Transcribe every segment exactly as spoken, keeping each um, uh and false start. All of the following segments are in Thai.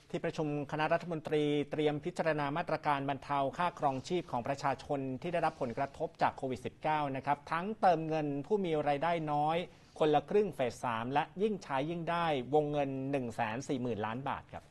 ที่ประชุมคณะรัฐมนตรีเตรียมพิจารณามาตรการบรรเทาค่าครองชีพของประชาชนที่ได้รับผลกระทบจากโควิด สิบเก้า นะครับทั้งเติมเงินผู้มีรายได้น้อยคนละครึ่งเฟสสามและยิ่งใช้ยิ่งได้วงเงิน หนึ่งแสนสี่หมื่น ล้านบาทครับ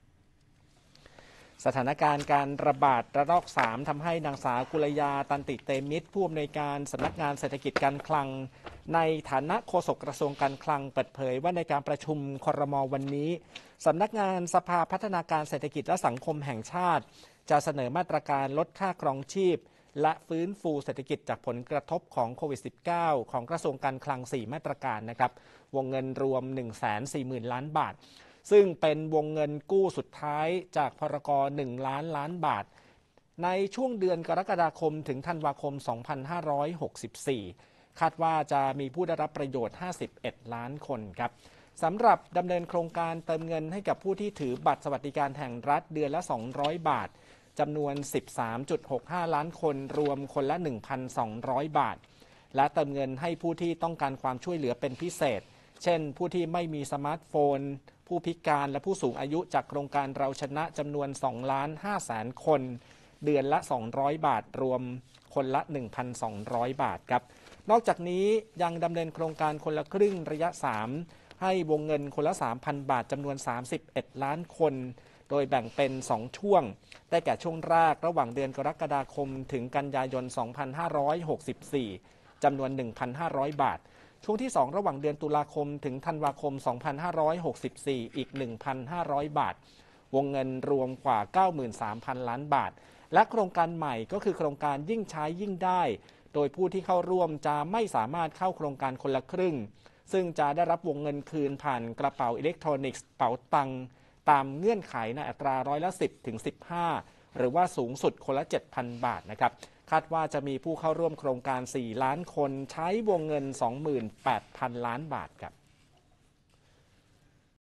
สถานการณ์การระบาดระลอกสามทำให้นางสาวกุลยาตันติเตมิตรผู้อำนวยการสำนักงานเศรษฐกิจการคลังในฐานะโฆษกกระทรวงการคลังเปิดเผยว่าในการประชุมครม.วันนี้สำนักงานสภาพัฒนาการเศรษฐกิจและสังคมแห่งชาติจะเสนอมาตรการลดค่าครองชีพและฟื้นฟูเศรษฐกิจจากผลกระทบของโควิด สิบเก้า ของกระทรวงการคลังสี่มาตรการนะครับวงเงินรวม หนึ่งแสนสี่หมื่น ล้านบาทซึ่งเป็นวงเงินกู้สุดท้ายจากพรก.หนึ่งล้านล้านบาทในช่วงเดือนกรกฎาคมถึงธันวาคมสองพันห้าร้อยหกสิบสี่คาดว่าจะมีผู้ได้รับประโยชน์ห้าสิบเอ็ดล้านคนครับสำหรับดำเนินโครงการเติมเงินให้กับผู้ที่ถือบัตรสวัสดิการแห่งรัฐเดือนละสองร้อยบาทจำนวน สิบสามจุดหกห้า ล้านคนรวมคนละ หนึ่งพันสองร้อย บาทและเติมเงินให้ผู้ที่ต้องการความช่วยเหลือเป็นพิเศษเช่นผู้ที่ไม่มีสมาร์ทโฟนผู้พิการและผู้สูงอายุจากโครงการเราชนะจำนวน สองล้านห้าแสน คนเดือนละสองร้อยบาทรวมคนละ หนึ่งพันสองร้อย บาทครับนอกจากนี้ยังดำเนินโครงการคนละครึ่งระยะสามให้วงเงินคนละ สามพัน บาทจำนวนสามสิบเอ็ดล้านคนโดยแบ่งเป็นสองช่วงได้แก่ช่วงแรกระหว่างเดือนกรกฎาคมถึงกันยายนสองพันห้าร้อยหกสิบสี่จำนวน หนึ่งพันห้าร้อย บาทช่วงที่สองระหว่างเดือนตุลาคมถึงธันวาคมสองพันห้าร้อยหกสิบสี่อีก หนึ่งพันห้าร้อย บาทวงเงินรวมกว่า เก้าหมื่นสามพัน ล้านบาทและโครงการใหม่ก็คือโครงการยิ่งใช้ยิ่งได้โดยผู้ที่เข้าร่วมจะไม่สามารถเข้าโครงการคนละครึ่งซึ่งจะได้รับวงเงินคืนผ่านกระเป๋าอิเล็กทรอนิกส์เป๋าตังค์ตามเงื่อนไขในอัตราร้อยละสิบถึงสิบห้าหรือว่าสูงสุดคนละ เจ็ดพัน บาทนะครับคาดว่าจะมีผู้เข้าร่วมโครงการสี่ล้านคนใช้วงเงิน สองหมื่นแปดพัน ล้านบาทครับ